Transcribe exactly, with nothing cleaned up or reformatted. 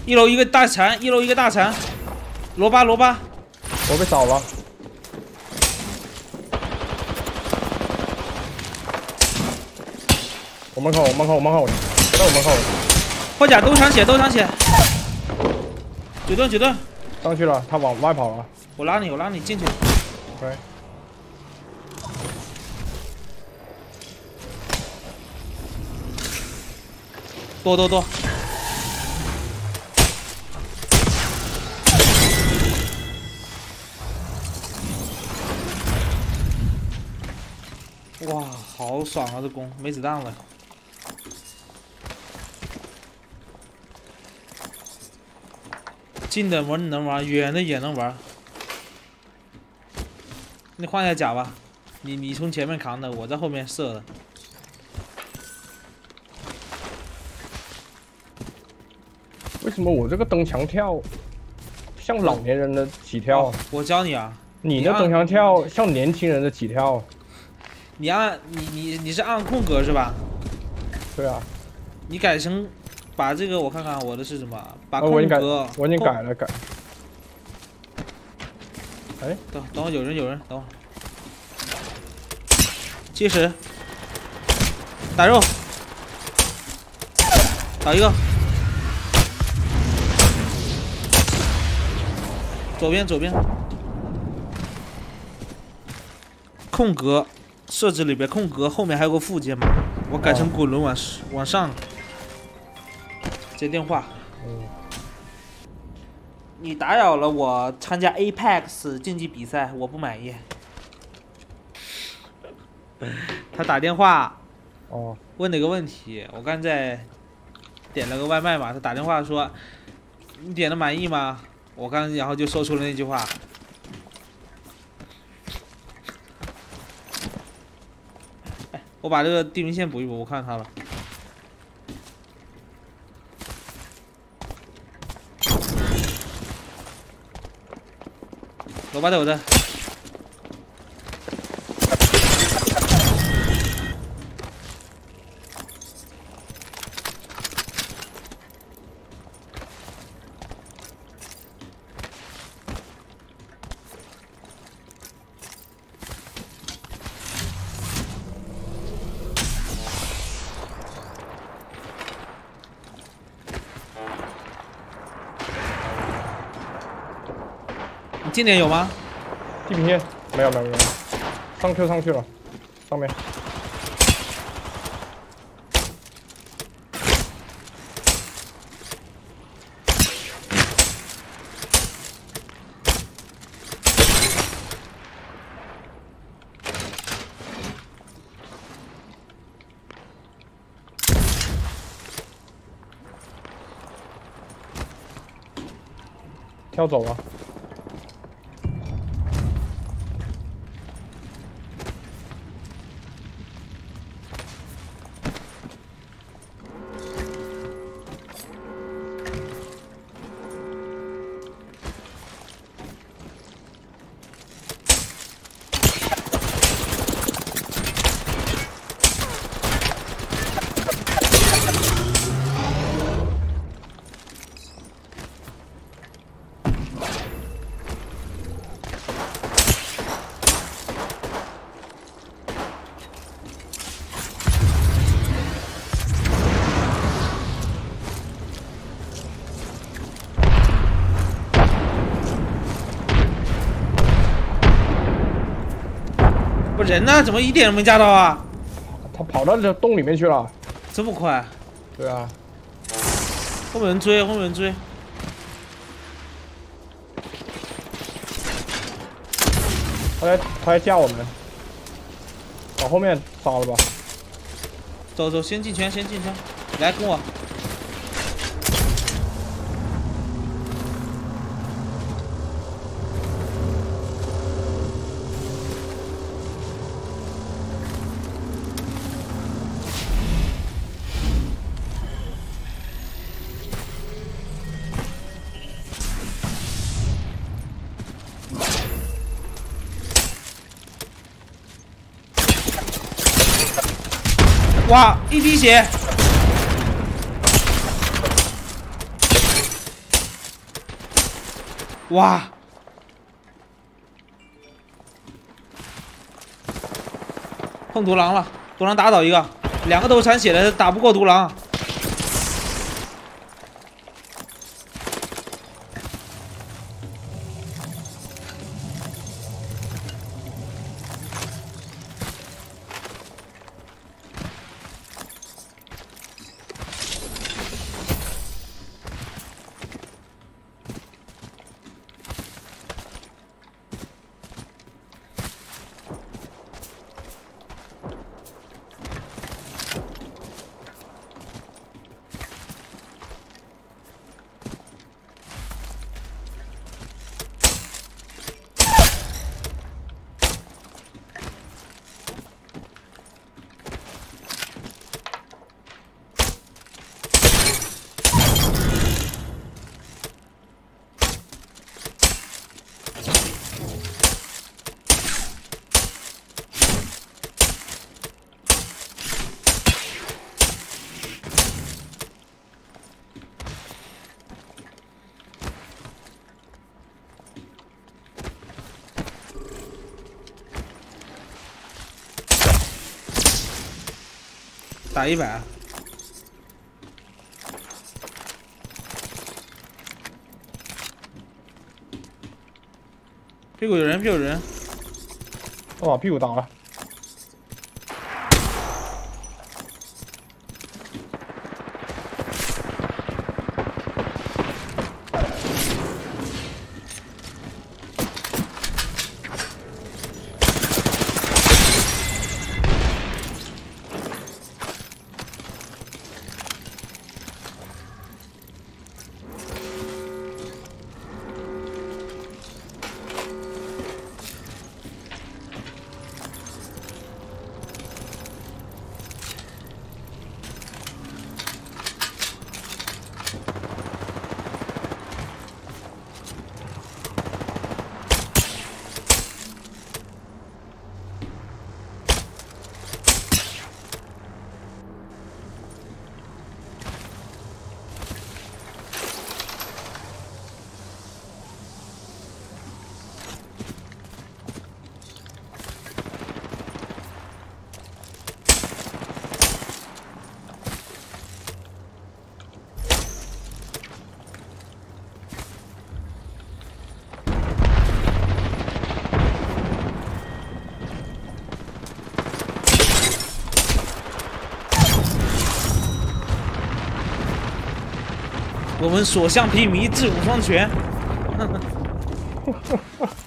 一楼一个大残，一楼一个大残，罗巴罗巴， 我被扫了。我门口，我门口，我门口，在我门口。 破甲都抢血，都抢血。九盾九盾， 上去了，他往外跑了。 我拉你，我拉你进去。 OK。 多多多。 哇，好爽啊！这弓没子弹了。近的我能玩，远的也能玩。你换一下甲吧，你你从前面扛的，我在后面射的。 为什么我这个蹬墙跳像老年人的起跳？ 哦、我教你啊， 你的蹬墙跳像年轻人的起跳。 你按你你你是按空格是吧？ 对啊。 你改成把这个我看看我的是什么？把空格、哦、我已经改了改。哎， 等等会有人有人等会。计时。打肉。打一个。左边左边。空格。 设置里边空格后面还有个副键嘛，我改成滚轮往往上接电话。 嗯， 你打扰了我参加 Apex 竞技比赛，我不满意。他打电话， 哦， 问了个问题，我刚才点了个外卖嘛，他打电话说你点的满意吗？我刚然后就说出了那句话。 我把这个地平线补一补，我看他了。罗巴在我这。近点有吗？ 地平线没有没有没有，上 Q 上去了，上面。跳走了。 不人呢？怎么一点都没架到啊？ 他跑到这洞里面去了。 这么快？ 对啊。 后面人追，后面人追。 他在他在架我们，往后面杀了吧。 走走，先进圈，先进圈，来跟我。 哇，一滴血！ 哇！碰独狼了，独狼打倒一个，两个都残血了，打不过独狼。打一百，屁股有人，屁股有人， 我把屁股打了。 我们所向披靡，智勇双全。